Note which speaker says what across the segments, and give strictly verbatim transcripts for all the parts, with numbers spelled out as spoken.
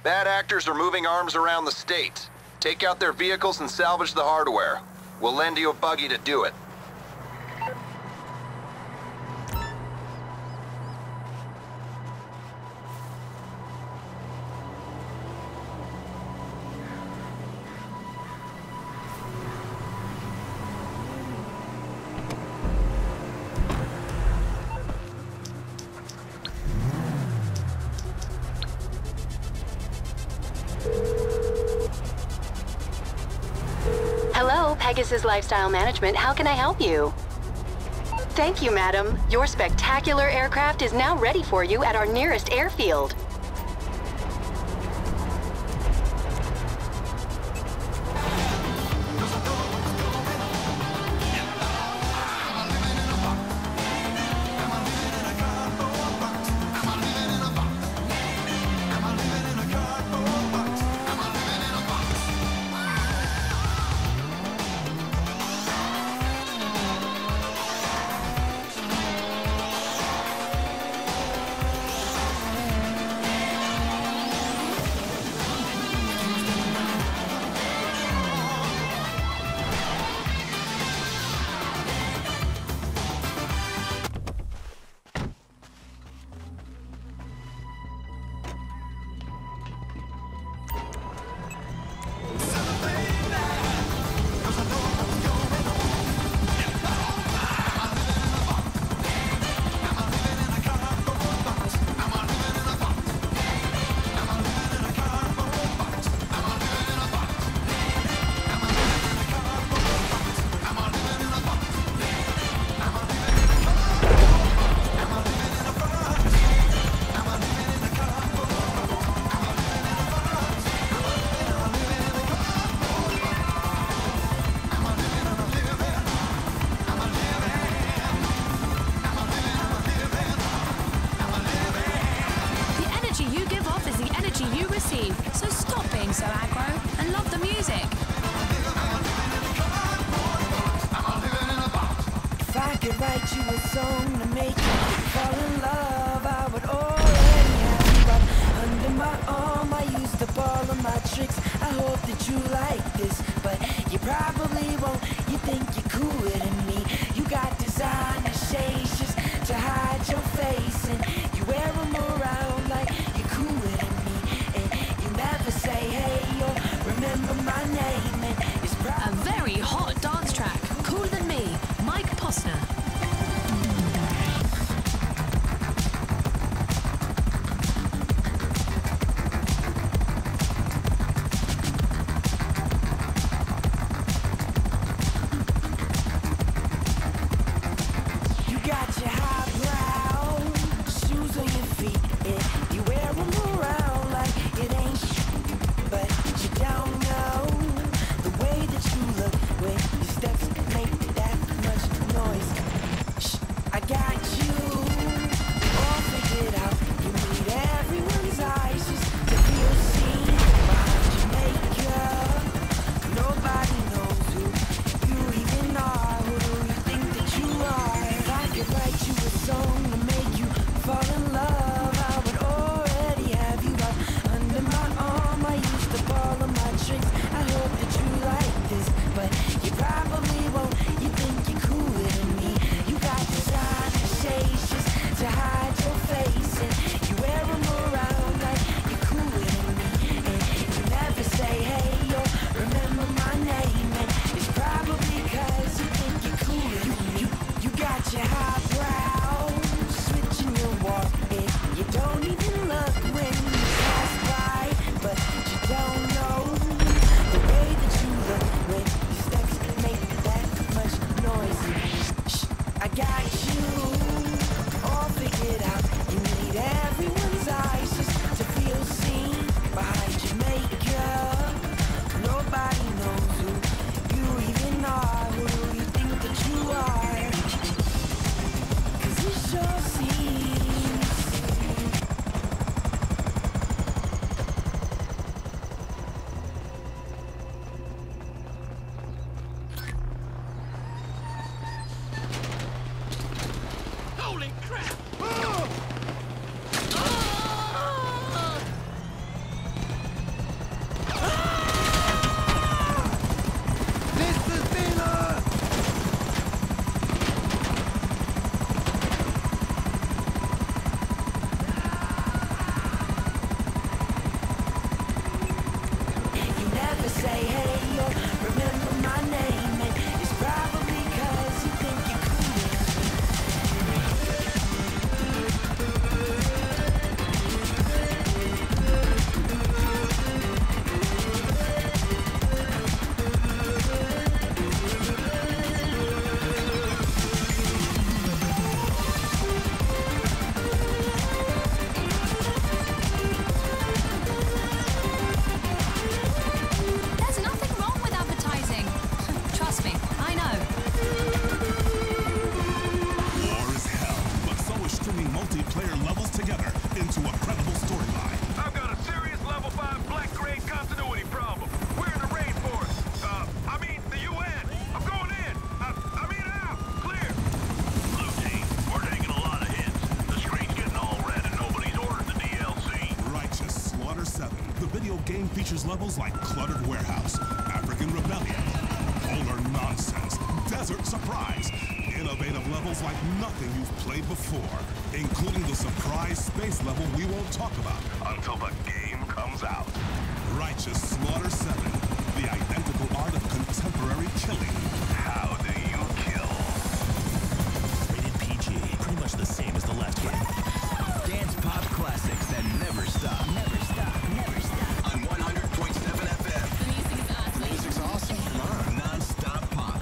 Speaker 1: Bad actors are moving arms around the state. Take out their vehicles and salvage the hardware. We'll lend you a buggy to do it.
Speaker 2: Hello, Pegasus Lifestyle Management. How can I help you? Thank you, madam. Your spectacular aircraft is now ready for you at our nearest airfield.
Speaker 3: So stop being so aggro and love the music.
Speaker 4: If I could write you a song to make you fall in love, I would already have you up under my arm. I used up all of my tricks. I hope that you like this, but you probably won't. You think you're cooler than me. You got designer shades just to hide your face, and you wear them around like you're cooler than me. And you never say hey or remember my name, and it's probably
Speaker 3: a very hot dance track. Cooler Than Me, Mike Posner.
Speaker 4: you wear them around like it ain't sh but you don't know.
Speaker 5: features levels like Cluttered Warehouse, African Rebellion, Polar Nonsense, Desert Surprise, innovative levels like nothing you've played before, including the surprise space level we won't talk about until the game comes out. Righteous Slaughter seven, the identical art of contemporary killing. How do you kill?
Speaker 6: Rated P G, pretty much the same as the last game.
Speaker 7: Dance pop classics that never stop. Never stop. Never stop. On one hundred point seven F M.
Speaker 3: The music is awesome.
Speaker 7: The music's awesome. Come on. Non-stop pop.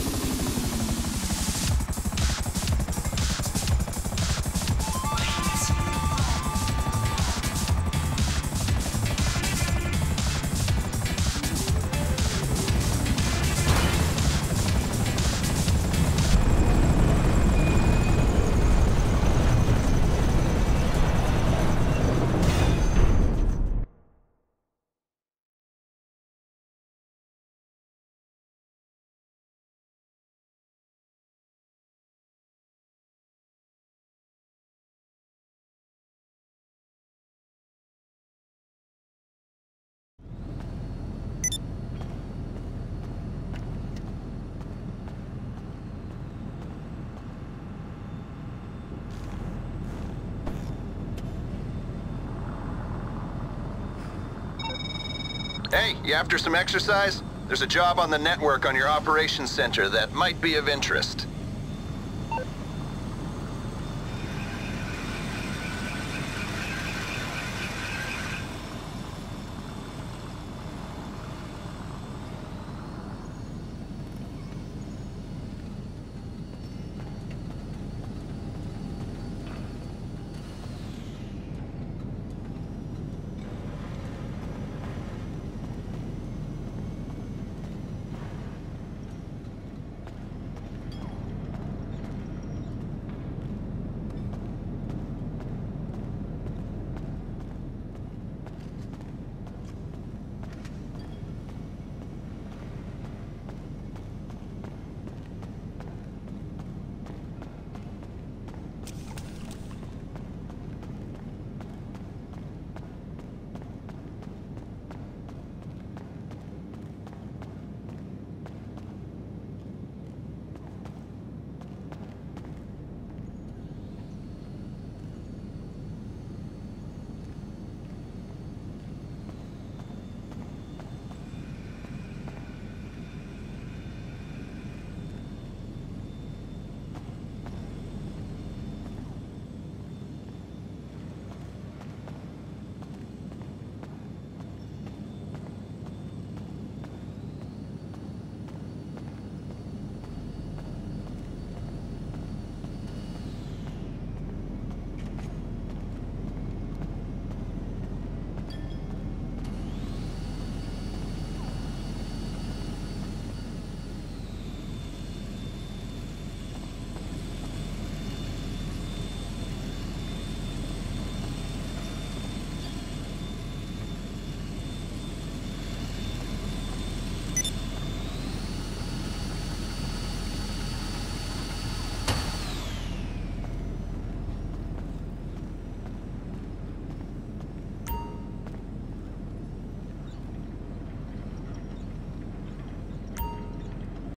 Speaker 1: Hey, you after some exercise? There's a job on the network on your operations center that might be of interest.